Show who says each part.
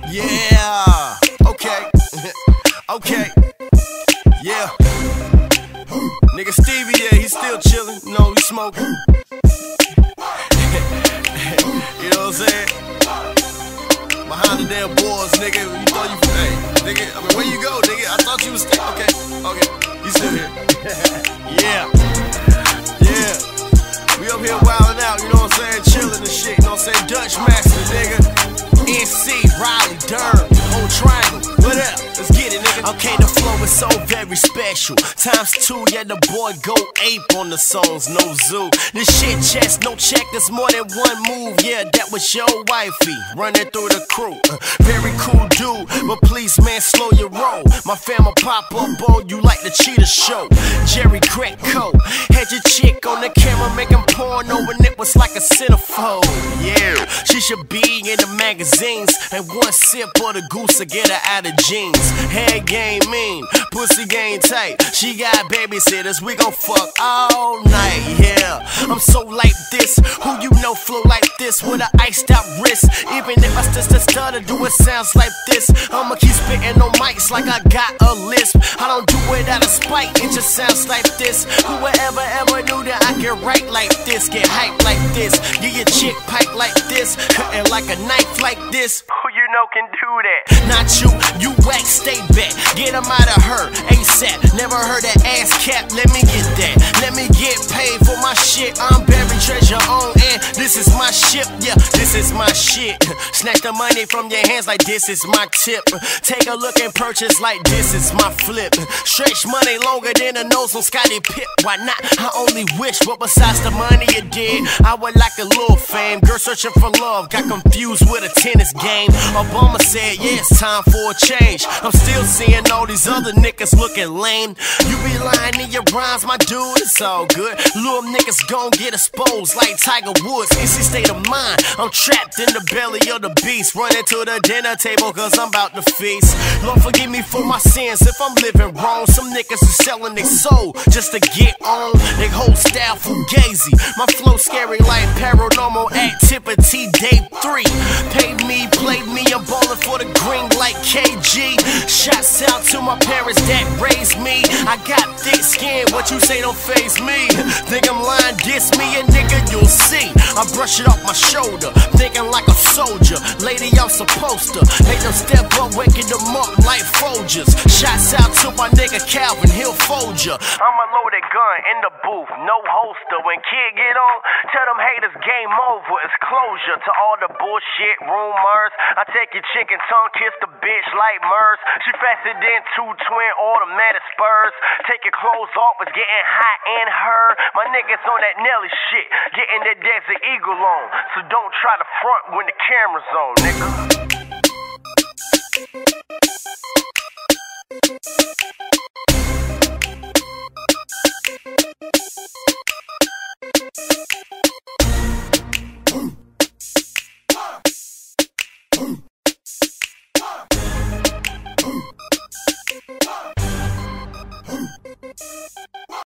Speaker 1: Yeah, okay, okay, yeah. Nigga Stevie, yeah, he's still chillin', no, he smoking. You know what I'm saying? Behind the damn boards, nigga, you thought you, hey, nigga, I mean, where you go, nigga? I thought you was still, okay, you still here. Yeah, yeah. We up here wildin' out, you know what I'm saying? Chillin' and shit, you know what I'm saying? Dutch Master, nigga. NC, Riley, Durham, whole triangle, what up? Let's get it, nigga. Okay, the flow is so very special. ×2, yeah, the boy go ape on the songs, no zoo. This shit chest, no check, there's more than one move. Yeah, that was your wifey, running through the crew. Very cool dude, but please, man, slow your roll. My fam pop up on you like the Cheetah Show. Jerry Greco, had your chick on the camera making porno, and it was like a centerfold. Yeah, she should be in the magazines, and one sip of the goose to get her out of jeans. Head game mean, pussy game tight. She got babysitters, we gon' fuck all night, yeah. I'm so like this, who you know flow like this with an iced out wrist. Even if I just stutter, do it sounds like this. I'ma keep spitting on mics like I got a lisp. I don't do it out of spite, it just sounds like this. Whoever ever knew that I can write like this, get hype like this, get your chick pipe like this, cutting like a knife like this. Who you know can do that? Not you whack, stay back, get him out of her ASAP. Never heard that ass cap, let me get that. Let me get paid for my shit. I'm buried treasure on and this is my ship, yeah, this is my shit. Snatch the money from your hands like this is my tip. Take a look and purchase like this is my flip. Stretch money longer than the nose on Scottie Pitt. Why not? I only wish, but besides the money you did, I would like a little fame. Girl searching for love, got confused with a tennis game. Obama said, yeah, it's time for a change. I'm still seeing all these other niggas looking lame. You be lying in your rhymes, my dude, it's all good. Little niggas gon' get exposed like Tiger Woods. NC state of mind, I'm trapped in the belly of the beast. Running to the dinner table cause I'm about to feast. Lord forgive me for my sins if I'm living wrong. Some niggas is selling their soul just to get on. They whole style fugazi. My flow scary like paranormal activity day 3. Paid me, played me, I'm ballin' for the green like KG. Shots out to my parents that raised me. I got thick skin, what you say don't faze me. Think I'm lying, diss me a nigga, you'll see. I brush it off my shoulder, thinking like a soldier. Lady, I'm supposed to make them step up, waking them up like Folgers. Shots out to my nigga Calvin, he'll fold ya. I'm a loaded gun in the booth, no holster. When kid get on, tell them haters game over, it's closure to all the bullshit rumors. I take your chicken tongue, kiss the bitch like Murs. She faster than 2 twin automatic spurs. Take your clothes off, it's getting hot in her. My niggas on that Nelly shit, getting that Desert Eagle on. So don't try to front when the camera's on, nigga.